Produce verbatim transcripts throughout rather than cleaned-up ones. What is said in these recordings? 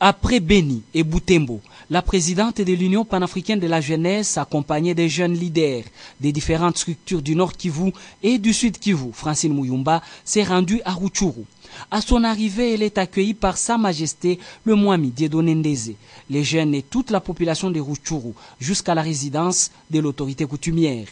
Après Beni et Butembo, la présidente de l'Union panafricaine de la jeunesse, accompagnée des jeunes leaders des différentes structures du Nord Kivu et du Sud Kivu, Francine Muyumba, s'est rendue à Rutshuru. À son arrivée, elle est accueillie par Sa Majesté le Mwami Dieudonné Ndeze, les jeunes et toute la population de Rutshuru, jusqu'à la résidence de l'autorité coutumière.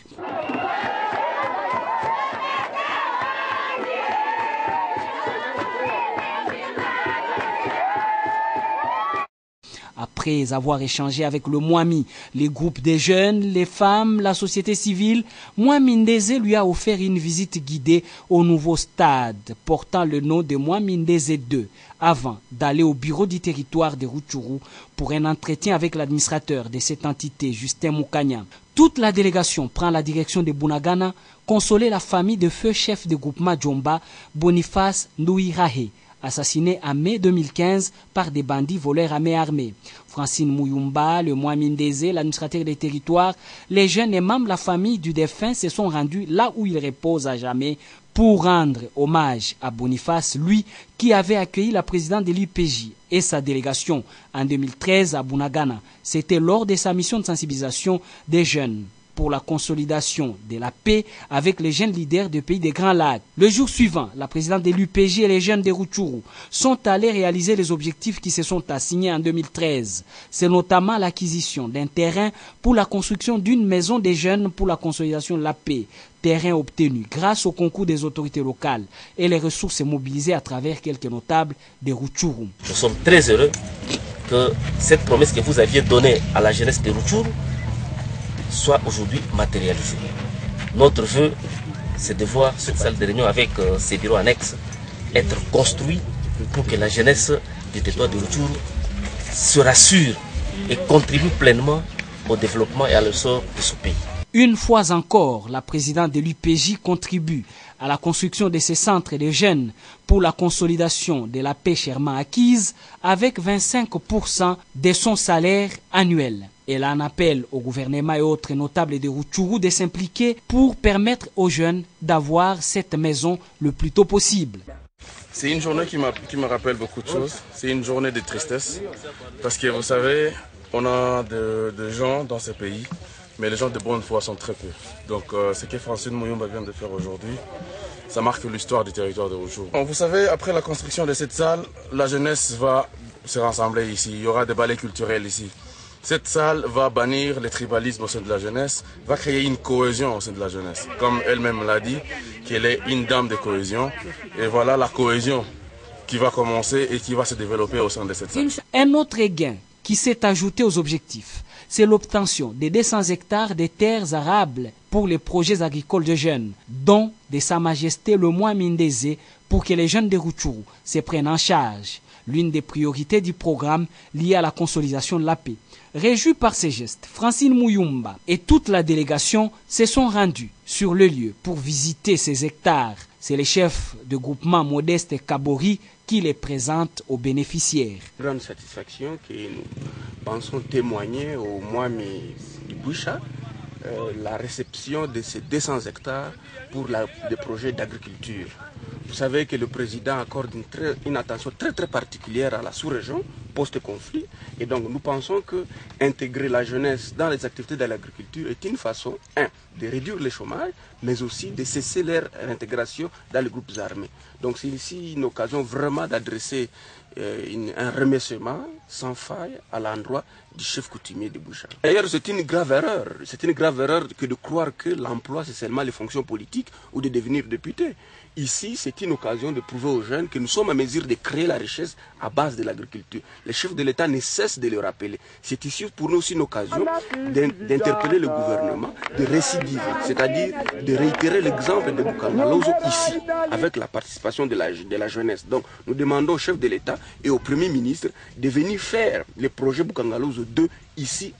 Après avoir échangé avec le Mwami, les groupes des jeunes, les femmes, la société civile, Mwami Ndeze lui a offert une visite guidée au nouveau stade portant le nom de Mwami Ndeze deux, avant d'aller au bureau du territoire de Rutshuru pour un entretien avec l'administrateur de cette entité, Justin Mukanya. Toute la délégation prend la direction de Bunagana, consoler la famille de feu chef de groupement Djomba, Boniface Ndouirahe, assassiné en mai deux mille quinze par des bandits voleurs à main armée. Francine Muyumba, le Mwami Ndeze, l'administrateur des territoires, les jeunes et membres de la famille du défunt se sont rendus là où il repose à jamais pour rendre hommage à Boniface, lui qui avait accueilli la présidente de l'U P J et sa délégation en deux mille treize à Bunagana. C'était lors de sa mission de sensibilisation des jeunes pour la consolidation de la paix avec les jeunes leaders des pays des Grands Lacs. Le jour suivant, la présidente de l'U P J et les jeunes de Rutshuru sont allés réaliser les objectifs qui se sont assignés en deux mille treize. C'est notamment l'acquisition d'un terrain pour la construction d'une maison des jeunes pour la consolidation de la paix. Terrain obtenu grâce au concours des autorités locales et les ressources mobilisées à travers quelques notables de Rutshuru. Nous sommes très heureux que cette promesse que vous aviez donnée à la jeunesse de Rutshuru soit aujourd'hui matérialisé. Notre vœu, c'est de voir cette salle de réunion avec euh, ses bureaux annexes être construit pour que la jeunesse du territoire de Rutshuru se rassure et contribue pleinement au développement et à l'essor de ce pays. Une fois encore, la présidente de l'U P J contribue à la construction de ces centres de jeunes pour la consolidation de la paix chèrement acquise avec vingt-cinq pour cent de son salaire annuel. Elle en appelle au gouvernement et autres notables de Rutshuru de s'impliquer pour permettre aux jeunes d'avoir cette maison le plus tôt possible. C'est une journée qui, qui me rappelle beaucoup de choses. C'est une journée de tristesse parce que vous savez, on a de, de gens dans ce pays, mais les gens de bonne foi sont très peu. Donc euh, ce que Francine Muyumba vient de faire aujourd'hui, ça marque l'histoire du territoire de Rutshuru. Vous savez, après la construction de cette salle, la jeunesse va se rassembler ici. Il y aura des ballets culturels ici. Cette salle va bannir le tribalisme au sein de la jeunesse, va créer une cohésion au sein de la jeunesse. Comme elle-même l'a dit, qu'elle est une dame de cohésion. Et voilà la cohésion qui va commencer et qui va se développer au sein de cette salle. Un autre gain qui s'est ajouté aux objectifs, c'est l'obtention de deux cents hectares de terres arables pour les projets agricoles de jeunes, dont de Sa Majesté le Mwami Ndeze pour que les jeunes de Rutshuru se prennent en charge. L'une des priorités du programme liée à la consolidation de la paix. Réjouis par ces gestes, Francine Muyumba et toute la délégation se sont rendus sur le lieu pour visiter ces hectares. C'est le chef de groupement Modeste Kabori qui les présente aux bénéficiaires. Grande satisfaction que nous pensons témoigner au Mwami Iboucha euh, la réception de ces deux cents hectares pour la, des projets d'agriculture. Vous savez que le président accorde une, très, une attention très très particulière à la sous-région post-conflit et donc nous pensons que intégrer la jeunesse dans les activités de l'agriculture est une façon, un, de réduire le chômage, mais aussi de cesser leur intégration dans les groupes armés. Donc c'est ici une occasion vraiment d'adresser euh, une, un remerciement sans faille à l'endroit du chef coutumier de Boucha. D'ailleurs, c'est une grave erreur. C'est une grave erreur que de croire que l'emploi, c'est seulement les fonctions politiques ou de devenir député. Ici, c'est une occasion de prouver aux jeunes que nous sommes à mesure de créer la richesse à base de l'agriculture. Les chefs de l'État ne cessent de le rappeler. C'est ici pour nous aussi une occasion d'interpeller le gouvernement, de récidiver, c'est-à-dire de réitérer l'exemple de Bukangalozo ici, avec la participation de la, de la jeunesse. Donc, nous demandons au chef de l'État et au Premier ministre de venir faire le projet Bukangalozo deux ici.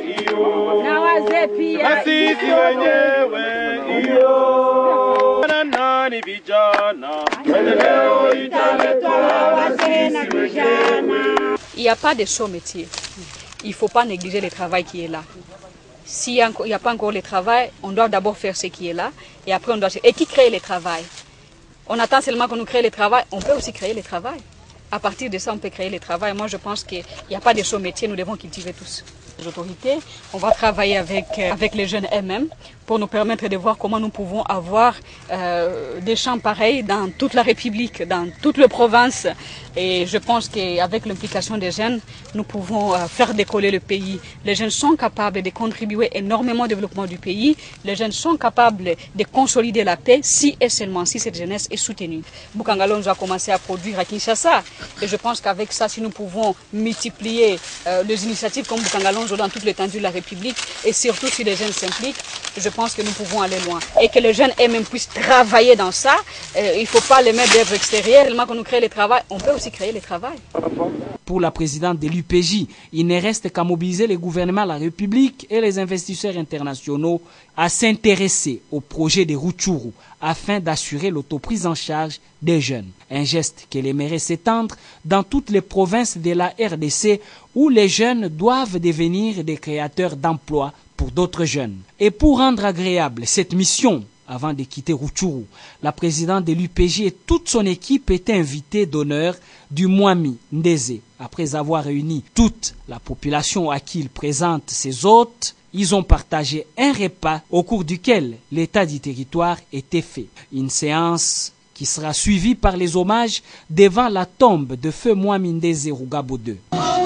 Il n'y a pas de chaud métier. Il ne faut pas négliger le travail qui est là. S'il n'y a pas encore le travail, on doit d'abord faire ce qui est là et après on doit... Et qui crée le travail? On attend seulement qu'on nous crée le travail, on peut aussi créer le travail. À partir de ça, on peut créer le travail. Moi, je pense qu'il n'y a pas de sot métier, nous devons cultiver tous. Les autorités, on va travailler avec, avec les jeunes eux-mêmes pour nous permettre de voir comment nous pouvons avoir euh, des champs pareils dans toute la République, dans toutes les provinces. Et je pense qu'avec l'implication des jeunes, nous pouvons euh, faire décoller le pays. Les jeunes sont capables de contribuer énormément au développement du pays. Les jeunes sont capables de consolider la paix si et seulement si cette jeunesse est soutenue. Bukangalonzo a commencé à produire à Kinshasa. Et je pense qu'avec ça, si nous pouvons multiplier euh, les initiatives comme Bukangalonzo dans toute l'étendue de la République, et surtout si les jeunes s'impliquent, je pense que nous pouvons aller loin. Et que les jeunes eux-mêmes puissent travailler dans ça. Euh, il ne faut pas les mettre d'œuvres extérieures. Tellement qu'on nous crée le travail, on peut aussi créer le travail. Pour la présidente de l'U P J, il ne reste qu'à mobiliser les gouvernements de la République et les investisseurs internationaux à s'intéresser au projet de Rutshuru afin d'assurer l'autoprise en charge des jeunes. Un geste qu'elle aimerait s'étendre dans toutes les provinces de la R D C où les jeunes doivent devenir des créateurs d'emplois pour d'autres jeunes. Et pour rendre agréable cette mission, avant de quitter Rutshuru, la présidente de l'U P J et toute son équipe étaient invités d'honneur du Mwami Ndeze. Après avoir réuni toute la population à qui il présente ses hôtes, ils ont partagé un repas au cours duquel l'état du territoire était fait. Une séance qui sera suivie par les hommages devant la tombe de feu Mwami Ndeze Rugabo deux.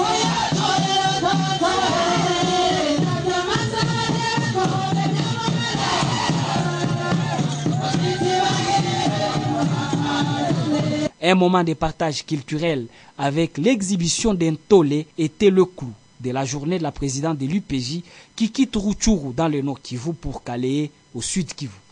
Un moment de partage culturel avec l'exhibition d'un tollé était le clou de la journée de la présidente de l'U P J qui quitte Rutshuru dans le Nord Kivu pour Calais au Sud Kivu.